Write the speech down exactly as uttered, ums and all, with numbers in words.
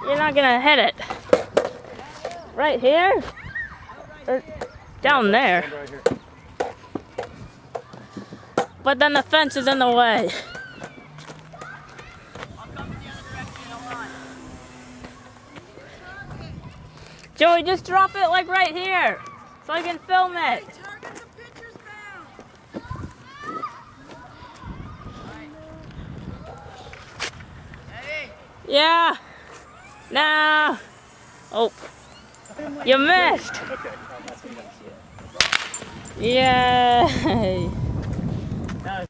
You're not gonna hit it. Right here? Or down there. But then the fence is in the way. Joey, just drop it like right here, so I can film it. Yeah. No. Oh. You missed. Yay.